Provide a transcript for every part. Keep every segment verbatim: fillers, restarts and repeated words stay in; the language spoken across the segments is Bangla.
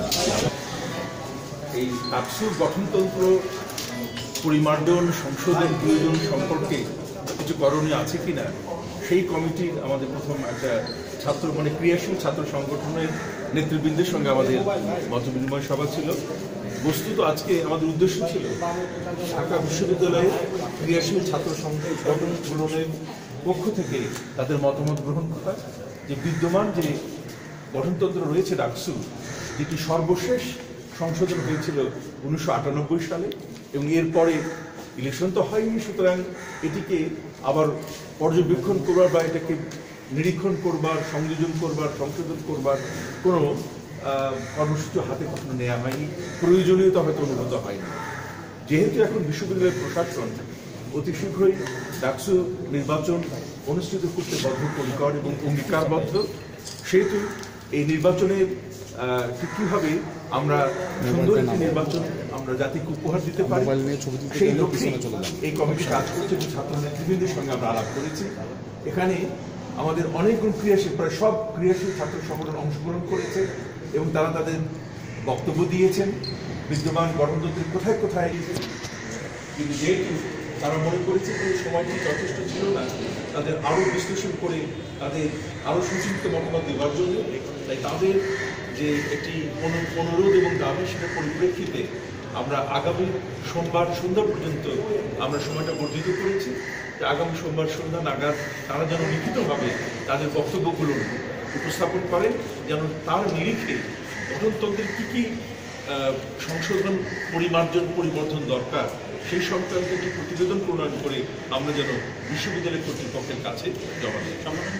এই ডাকসুর গঠনতন্ত্র পরিমার্জন সংশোধন প্রয়োজন সম্পর্কে কিছু করণীয় আছে কিনা সেই কমিটির আমাদের প্রথম একটা ছাত্র মানে ক্রিয়াশীল ছাত্র সংগঠনের নেতৃবৃন্দের সঙ্গে আমাদের মত বিনিময় সভা ছিল। বস্তুত আজকে আমাদের উদ্দেশ্য ছিল ঢাকা বিশ্ববিদ্যালয়ের ক্রিয়াশীল ছাত্র সংগঠনগুলোর পক্ষ থেকে তাদের মতামত গ্রহণ করা, যে বিদ্যমান যে গঠনতন্ত্র রয়েছে ডাকসু, যেটি সর্বশেষ সংশোধন হয়েছিল উনিশশো আটানব্বই সালে এবং এরপরে ইলেকশন তো হয়নি, সুতরাং এটিকে আবার পর্যবেক্ষণ করবার বা এটাকে নিরীক্ষণ করবার, সংযোজন করবার, সংশোধন করবার কোনো কর্মসূচি হাতে কখনো নেওয়া হয়নি, প্রয়োজনীয়তা হয়তো অনুভূত হয়নি। যেহেতু এখন বিশ্ববিদ্যালয়ের প্রশাসন অতি শীঘ্রই ডাকসু নির্বাচন অনুষ্ঠিত করতে বদ্ধপরিকর এবং অঙ্গীকারবদ্ধ, সেহেতু এই নির্বাচনে কীভাবে আমরা সুন্দর একটি নির্বাচন আমরা জাতিকে উপহার দিতে পারি সেই লক্ষ্যে এই কমিটি কাজ করছে এবং ছাত্র নেতৃবৃন্দের সঙ্গে আমরা আলাপ করেছি। এখানে আমাদের অনেকগুলো ক্রিয়াশীল, প্রায় সব ক্রিয়াশীল ছাত্র সংগঠন অংশগ্রহণ করেছে এবং তারা তাদের বক্তব্য দিয়েছেন বিদ্যমান গঠনতন্ত্রের কোথায় কোথায়। কিন্তু যেহেতু তারা মনে করেছে যে সময়টি যথেষ্ট ছিল না তাদের আরও বিশ্লেষণ করে তাদের আরও সুচিন্তিত মতামত দেওয়ার জন্য, তাই তাদের যে একটি অনুরোধ এবং দাবি সেটার পরিপ্রেক্ষিতে আমরা আগামী সোমবার সন্ধ্যা পর্যন্ত আমরা সময়টা বর্ধিত করেছি। আগামী সোমবার সন্ধ্যা নাগাদ তারা যেন লিখিতভাবে তাদের বক্তব্যগুলো উপস্থাপন করেন, যেন তার নিরিখে গঠনতন্ত্রের কী কী সংশোধন, পরিমার্জন, পরিবর্তন দরকার সেই সংক্রান্ত একটি প্রতিবেদন প্রণয়ন করে আমরা যেন বিশ্ববিদ্যালয় কর্তৃপক্ষের কাছে জমা দিই।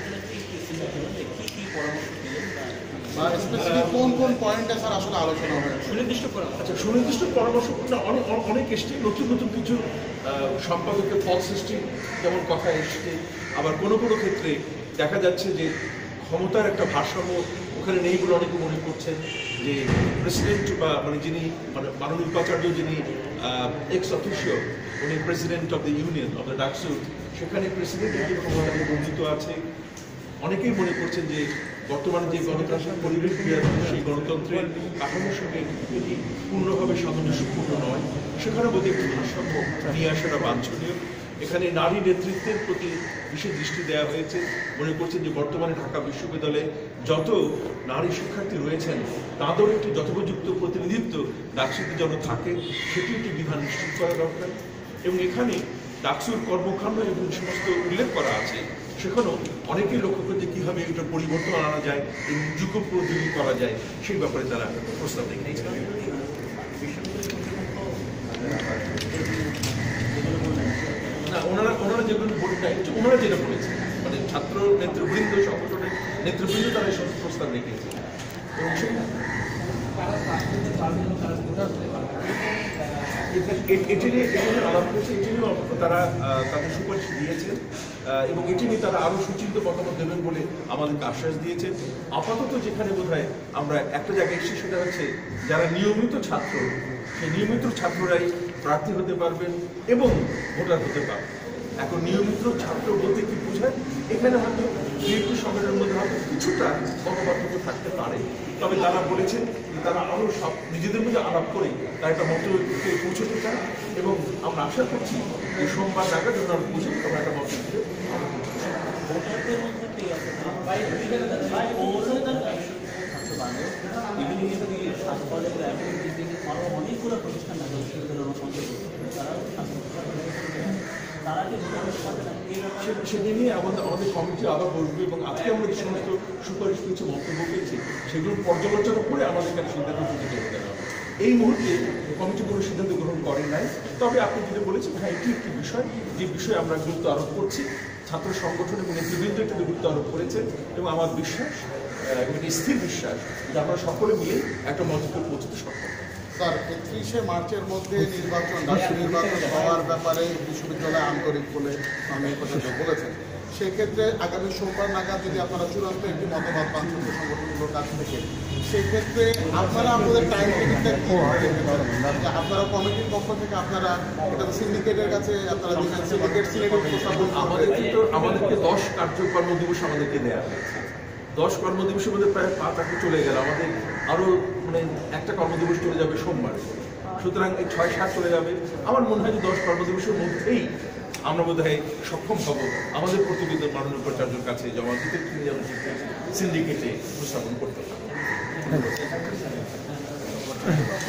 কোন কোন পয়েন্টে স্যার আসলে আলোচনা হয়? সুনির্দিষ্ট আচ্ছা সুনির্দিষ্ট পরামর্শ অনেক অনেক এসছে, নতুন নতুন কিছু সম্পাদকের পদ সৃষ্টি যেমন কথা এসছে, আবার কোনো কোনো ক্ষেত্রে দেখা যাচ্ছে যে ক্ষমতার একটা ভারসাম্য ওখানে নেই বলে অনেকে মনে করছেন যে প্রেসিডেন্ট বা মানে যিনি মানে মাননীয় উপাচার্য যিনি এক্স অফিসিয়াল উনি president of the union of the DUCSU, সেখানে প্রেসিডেন্টের যে ক্ষমতা বর্ধিত আছে। অনেকেই মনে করছেন যে বর্তমানে যে গণতান্ত্রিক পরিবেশ সেই গণতন্ত্রের কাঠামোর সঙ্গে এটি পূর্ণভাবে সামঞ্জস্যপূর্ণ নয়, সেখানে বোধহয় একটি ভারসাম্য নিয়ে আসাটা বাঞ্ছনীয়। এখানে নারী নেতৃত্বের প্রতি বিশেষ দৃষ্টি দেওয়া হয়েছে। মনে করছেন যে বর্তমানে ঢাকা বিশ্ববিদ্যালয়ে যত নারী শিক্ষার্থী রয়েছেন তাদের একটি যথোপযুক্ত প্রতিনিধিত্ব ডাকসুতে যেন থাকে সেটি একটি বিধান নিশ্চিত করা দরকার। এবং এখানে ডাকসুর কর্মকাণ্ড এবং সমস্ত উল্লেখ করা আছে, সেখানেও অনেকেই লক্ষ্য করে যে কীভাবে এটা পরিবর্তন আনা যায় এবং যুগোপযোগী করা যায় সেই ব্যাপারে তারা প্রস্তাব রেখেছেন। না, ওনারা ওনারা যেগুলো বলতে ওনারা যেটা বলেছেন মানে ছাত্র নেতৃবৃন্দ, সংগঠনের নেতৃবৃন্দ তারা এই সমস্ত প্রস্তাব রেখেছে এবং এটি নিয়ে আলাপ করেছে, এটি নিয়েও তারা তাদের সুপারিশ দিয়েছেন এবং এটি নিয়ে তারা আরও সুচিন্তিত মতামত দেবেন বলে আমাদেরকে আশ্বাস দিয়েছেন। আপাতত যেখানে বোধহয় আমরা একটা জায়গায় এসেছি সেটা হচ্ছে যারা নিয়মিত ছাত্র, সেই নিয়মিত ছাত্ররাই প্রার্থী হতে পারবেন এবং ভোটার হতে পারবেন। এখন নিয়মিত ছাত্র বলতে কি বোঝায়, এখানে হয়তো দু একটি সংগঠনের মধ্যে হয়তো কিছুটা মতপার্থক্য থাকতে পারে, তবে তারা বলেছেন তারা আরও সব নিজেদের মধ্যে আলাপ করে তারা একটা মতকে পৌঁছতে চায় এবং আমরা আশা করছি যে সোমবার নাগাদ যখন আমরা পৌঁছে তখন একটা মত অনেকগুলো প্রতিষ্ঠান সেটা নিয়ে আমাদের আমাদের কমিটি আবার বসবে এবং আজকে আমরা যে সমস্ত সুপারিশ কিছু বক্তব্য পেয়েছি সেগুলো পর্যালোচনা করে আমাদের কাছে সিদ্ধান্ত উপনীত হতে হবে। এই মুহূর্তে কমিটি কোনো সিদ্ধান্ত গ্রহণ করেন নাই, তবে আপনি যেটা বলেছেন হ্যাঁ এটি একটি বিষয় যে বিষয়ে আমরা গুরুত্ব আরোপ করছি, ছাত্র সংগঠন এবং নেতৃবৃন্দ এটাতে গুরুত্ব আরোপ করেছেন এবং আমার বিশ্বাস এবং স্থির বিশ্বাস যে আমরা সকলে মিলে একটা মতকে পৌঁছতে সক্ষম। স্যার, একত্রিশে মার্চের মধ্যে নির্বাচন ডাকসু নির্বাচন হওয়ার ব্যাপারে বিশ্ববিদ্যালয় আন্তরিক বলে আমি কথা বলেছেন। সেক্ষেত্রে আগামী সোমবার নাগাদ যদি আপনারা চূড়ান্ত একটি মতবাদ পান ছাত্র সংগঠনগুলোর কাছ থেকে, সেক্ষেত্রে আপনারা আপনাদের টাইম টেবিলটা কি আপনারা কমিটির পক্ষ থেকে আপনারা এটা তো সিন্ডিকেটের কাছে আপনারা দিবেন, সিন্ডিকেট সিলেক্ট উপস্থাপন আমাদেরকে তো আমাদেরকে দশ কার্য কর্মদিবস আমাদেরকে দেওয়া হয়েছে। দশ কর্মদিবসের মধ্যে প্রায় পাঁচ আগে চলে গেল, আমাদের আরও মানে একটা কর্মদিবস চলে যাবে সোমবার, সুতরাং এই ছয় সাত চলে যাবে। আমার মনে হয় যে দশ কর্মদিবসের মধ্যেই আমরা বোধ হয় সক্ষম হব আমাদের প্রতিবেদন মাননীয় উপাচার্যের কাছে জমা দিতে, তিনি যেন সিন্ডিকেটে উপস্থাপন করতে পারেন।